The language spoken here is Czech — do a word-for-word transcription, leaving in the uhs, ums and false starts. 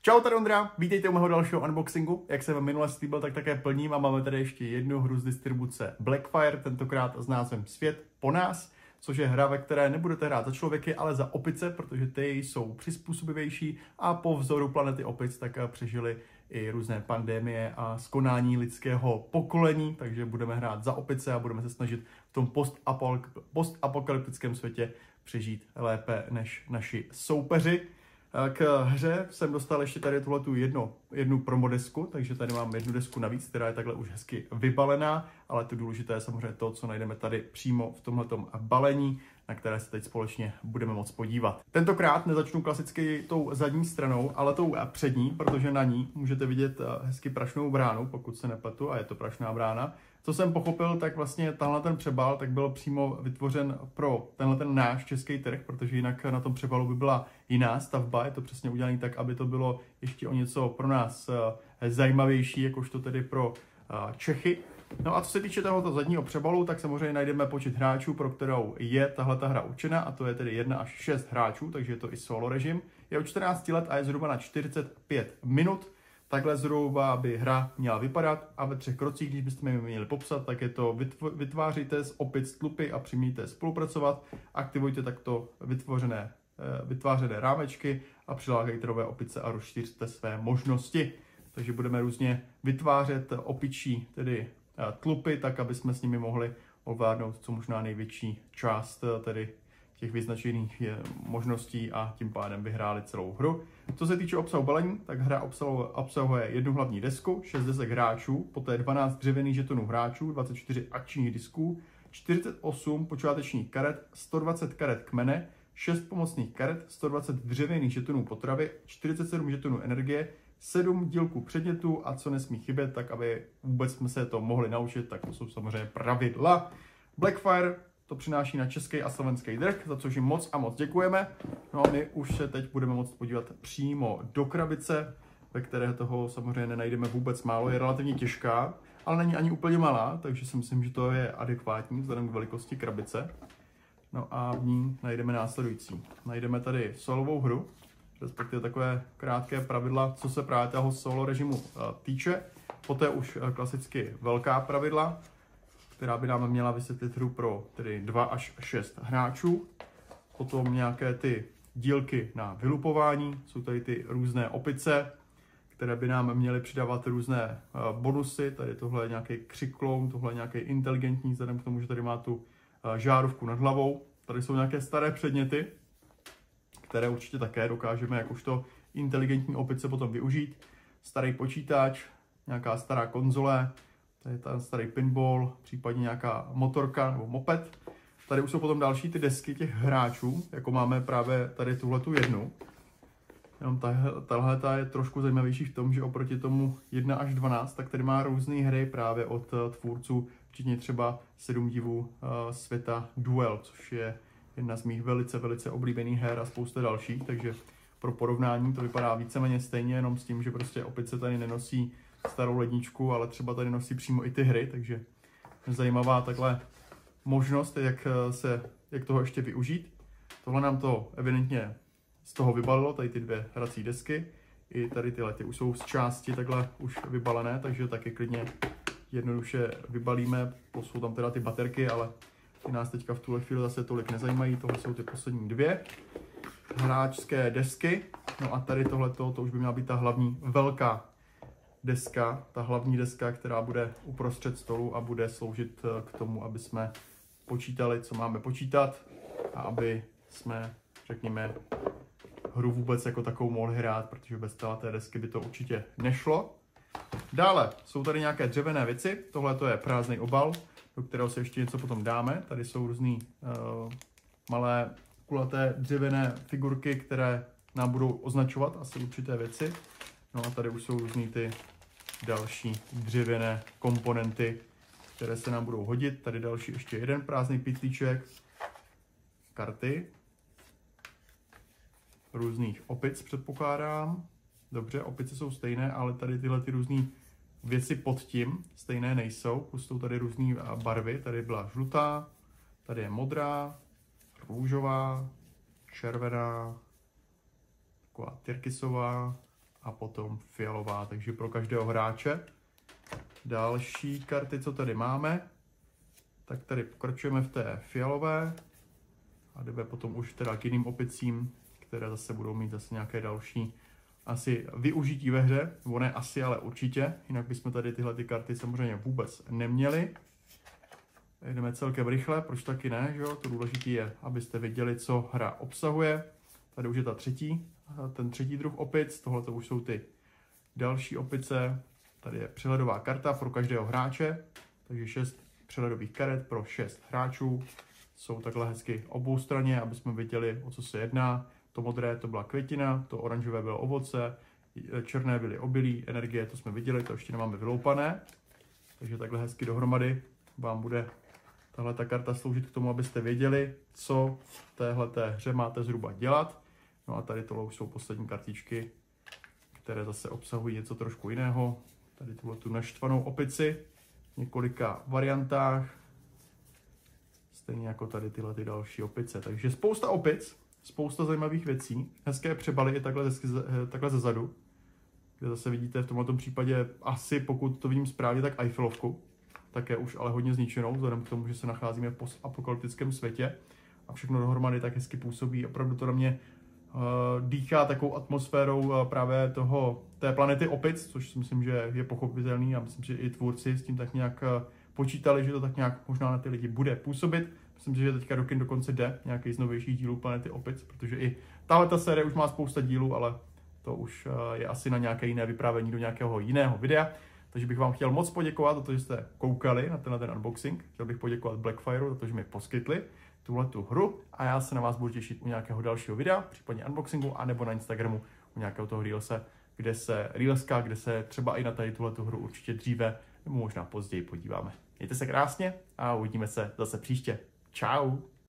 Čau, tady Ondra, vítejte u mého dalšího unboxingu. Jak jsem minule slíbil, tak také plním a máme tady ještě jednu hru z distribuce Blackfire, tentokrát s názvem Svět po nás, což je hra, ve které nebudete hrát za člověky, ale za opice, protože ty jsou přizpůsobivější a po vzoru planety opic tak přežili i různé pandemie a skonání lidského pokolení, takže budeme hrát za opice a budeme se snažit v tom postapokalyptickém světě přežít lépe než naši soupeři. K hře jsem dostal ještě tady tuhletu jedno, jednu promodesku, takže tady mám jednu desku navíc, která je takhle už hezky vybalená, ale to důležité je samozřejmě to, co najdeme tady přímo v tomhletom balení, na které se teď společně budeme moct podívat. Tentokrát nezačnu klasicky tou zadní stranou, ale tou přední, protože na ní můžete vidět hezky prašnou bránu, pokud se nepletu, a je to prašná brána. Co jsem pochopil, tak vlastně tenhle ten přebal tak byl přímo vytvořen pro tenhle ten náš český trh, protože jinak na tom přebalu by byla jiná stavba. Je to přesně udělané tak, aby to bylo ještě o něco pro nás zajímavější, jakožto tedy pro Čechy. No a co se týče tohoto zadního přebalu, tak samozřejmě najdeme počet hráčů, pro kterou je tahle ta hra určena, a to je tedy jedna až šest hráčů, takže je to i solo režim. Je od čtrnácti let a je zhruba na čtyřicet pět minut. Takhle zhruba by hra měla vypadat a ve třech krocích, když byste mi měli popsat, tak je to vytváříte z opic tlupy a přimějte spolupracovat, aktivujte takto vytvořené, vytvářené rámečky a přilákejte nové opice a rozšířte své možnosti. Takže budeme různě vytvářet opičí, tedy tlupy, tak aby jsme s nimi mohli ovládnout co možná největší část tedy těch vyznačených možností a tím pádem vyhráli celou hru. Co se týče obsahu balení, tak hra obsahuje jednu hlavní desku, šest desek hráčů, poté dvanáct dřevěných žetonů hráčů, dvacet čtyři akčních disků, čtyřicet osm počátečních karet, sto dvacet karet kmene, šest pomocných karet, sto dvacet dřevěných žetonů potravy, čtyřicet sedm žetonů energie, sedm dílků předmětů a co nesmí chybět, tak aby vůbec jsme se to mohli naučit, tak to jsou samozřejmě pravidla. Blackfire to přináší na český a slovenský trh, za což jim moc a moc děkujeme. No a my už se teď budeme moct podívat přímo do krabice, ve které toho samozřejmě nenajdeme vůbec málo. Je relativně těžká, ale není ani úplně malá, takže si myslím, že to je adekvátní vzhledem k velikosti krabice. No a v ní najdeme následující. Najdeme tady solovou hru, respektive takové krátké pravidla, co se právě toho solo režimu týče. Poté už klasicky velká pravidla, která by nám měla vysvětlit hru pro tedy dva až šest hráčů. Potom nějaké ty dílky na vylupování, jsou tady ty různé opice, které by nám měly přidávat různé bonusy. Tady tohle je nějaký křikloun, tohle je nějaký inteligentní, vzhledem k tomu, že tady má tu žárovku nad hlavou. Tady jsou nějaké staré předměty, které určitě také dokážeme jakožto inteligentní opice potom využít. Starý počítač, nějaká stará konzole, tady je ten starý pinball, případně nějaká motorka nebo moped. Tady už jsou potom další ty desky těch hráčů, jako máme právě tady tuhletu jednu. Jenom tahle ta je trošku zajímavější v tom, že oproti tomu jedna až dvanáct, tak tady má různé hry právě od tvůrců, včetně třeba sedm divů uh, světa Duel, což je jedna z mých velice, velice oblíbených her a spousta dalších, takže pro porovnání to vypadá víceméně stejně, jenom s tím, že prostě opice tady nenosí starou ledničku, ale třeba tady nosí přímo i ty hry, takže zajímavá takhle možnost, jak, se, jak toho ještě využít. Tohle nám to evidentně z toho vybalilo, tady ty dvě hrací desky, i tady tyhle ty už jsou z části takhle už vybalené, takže taky klidně jednoduše vybalíme, jsou tam teda ty baterky, ale ty nás teďka v tuhle chvíli zase tolik nezajímají, tohle jsou ty poslední dvě hráčské desky, no a tady tohleto, to už by měla být ta hlavní velká deska, ta hlavní deska, která bude uprostřed stolu a bude sloužit k tomu, aby jsme počítali, co máme počítat a aby jsme, řekněme, hru vůbec jako takovou mohli hrát, protože bez té desky by to určitě nešlo. Dále jsou tady nějaké dřevěné věci, tohle to je prázdný obal, do kterého se ještě něco potom dáme. Tady jsou různé uh, malé kulaté dřevěné figurky, které nám budou označovat asi určité věci. No a tady už jsou různý ty další dřevěné komponenty, které se nám budou hodit. Tady další ještě jeden prázdný pytlíček, karty, různých opic předpokládám. Dobře, opice jsou stejné, ale tady tyhle ty různé věci pod tím stejné nejsou. Plus jsou tady různé barvy. Tady byla žlutá, tady je modrá, růžová, červená, taková tyrkysová a potom fialová, takže pro každého hráče. Další karty, co tady máme, tak tady pokračujeme v té fialové a jdeme potom už teda k jiným opicím, které zase budou mít zase nějaké další asi využití ve hře, nebo ne asi, ale určitě, jinak bychom tady tyhle ty karty samozřejmě vůbec neměli. Jdeme celkem rychle, proč taky ne, že jo? To důležité je, abyste věděli, co hra obsahuje. Tady už je ta třetí, ten třetí druh opic, tohle to už jsou ty další opice. Tady je přehledová karta pro každého hráče, takže šest přehledových karet pro šest hráčů. Jsou takhle hezky obou straně, aby jsme věděli, o co se jedná. To modré to byla květina, to oranžové bylo ovoce, černé byly obilí, energie, to jsme viděli, to ještě nemáme vyloupané. Takže takhle hezky dohromady vám bude tahle ta karta sloužit k tomu, abyste věděli, co v téhleté hře máte zhruba dělat. No a tady tohle už jsou poslední kartičky, které zase obsahují něco trošku jiného. Tady tuhle tu naštvanou opici v několika variantách. Stejně jako tady tyhle ty další opice. Takže spousta opic, spousta zajímavých věcí. Hezké přebaly i takhle, takhle ze zadu. Kde zase vidíte v tomto případě asi, pokud to vidím správně, tak Eiffelovku. Také už ale hodně zničenou, vzhledem k tomu, že se nacházíme v postapokalyptickém světě. A všechno dohromady tak hezky působí. Opravdu to na mě uh, dýchá takovou atmosférou uh, právě toho, té planety opic, což si myslím, že je pochopitelný a myslím, že i tvůrci s tím tak nějak uh, počítali, že to tak nějak možná na ty lidi bude působit. Myslím, že teďka do kin dokonce jde nějaký z novějších dílů Planety opic, protože i tahle ta série už má spousta dílů, ale to už uh, je asi na nějaké jiné vyprávění do nějakého jiného videa. Takže bych vám chtěl moc poděkovat za to, že jste koukali na tenhle ten unboxing. Chtěl bych poděkovat Blackfireu za to, že mi poskytli tuhle tu hru a já se na vás budu těšit u nějakého dalšího videa, případně unboxingu, anebo na Instagramu u nějakého toho reelse, kde se reelska, kde se třeba i na tady tuhle tu hru určitě dříve nebo možná později podíváme. Mějte se krásně a uvidíme se zase příště. Čau!